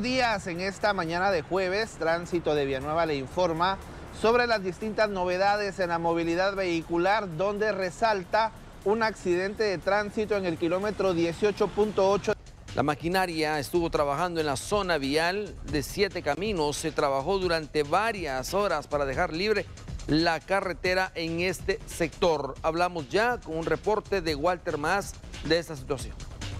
buenos días. En esta mañana de jueves, Tránsito de Villanueva le informa sobre las distintas novedades en la movilidad vehicular, donde resalta un accidente de tránsito en el kilómetro 18.8. La maquinaria estuvo trabajando en la zona vial de 7 Caminos. Se trabajó durante varias horas para dejar libre la carretera en este sector. Hablamos ya con un reporte de Walter Más de esta situación.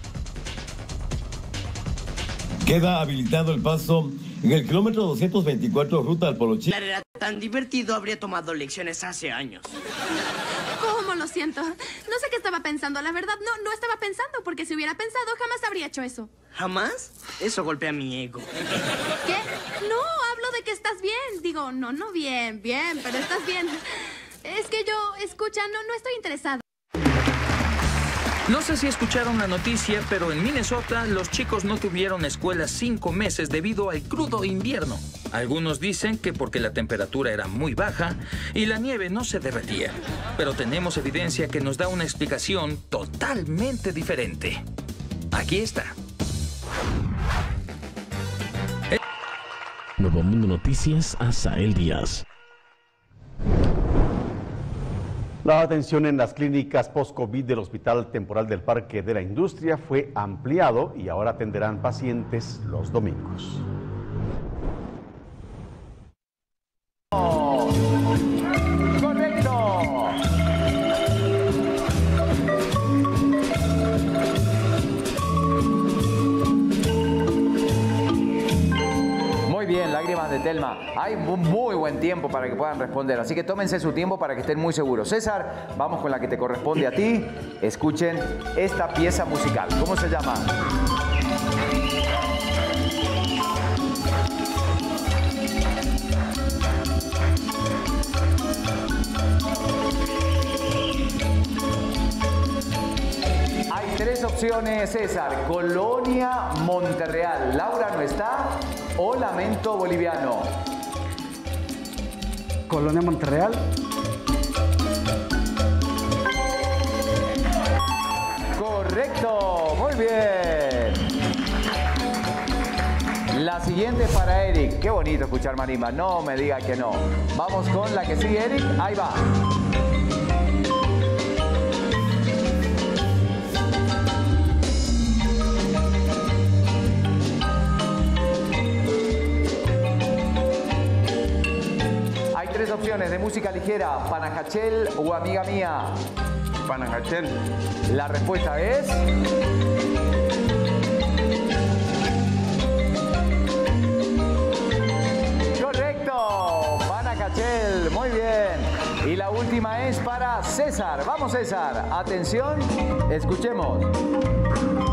Queda habilitado el paso en el kilómetro 224 ruta al Polo Chico. Era tan divertido, habría tomado lecciones hace años. ¿Cómo? Lo siento. No sé qué estaba pensando. La verdad, no estaba pensando, porque si hubiera pensado, jamás habría hecho eso. ¿Jamás? Eso golpea mi ego. ¿Qué? No, hablo de que estás bien. Digo, no bien, pero estás bien. Es que escucha, no estoy interesada. No sé si escucharon la noticia, pero en Minnesota los chicos no tuvieron escuela 5 meses debido al crudo invierno. Algunos dicen que porque la temperatura era muy baja y la nieve no se derretía. Pero tenemos evidencia que nos da una explicación totalmente diferente. Aquí está. Nuevo Mundo Noticias, Asael Díaz. La atención en las clínicas post-COVID del Hospital Temporal del Parque de la Industria fue ampliado y ahora atenderán pacientes los domingos. ¡Correcto! Muy bien, lágrimas de Telma. Hay muy buen tiempo para que puedan responder, así que tómense su tiempo para que estén muy seguros. César, vamos con la que te corresponde a ti. Escuchen esta pieza musical. ¿Cómo se llama? Hay 3 opciones, César. Colonia Monterreal. Laura no está. O Lamento Boliviano. Colonia Monterreal. Correcto, muy bien. La siguiente es para Eric. Qué bonito escuchar marimba, no me diga que no. Vamos con la que sigue, Eric. Ahí va. Hay 3 opciones de música ligera, Panajachel o Amiga Mía. Panajachel. La respuesta es... ¡correcto! Panajachel, muy bien. Y la última es para César. Vamos, César. Atención, escuchemos.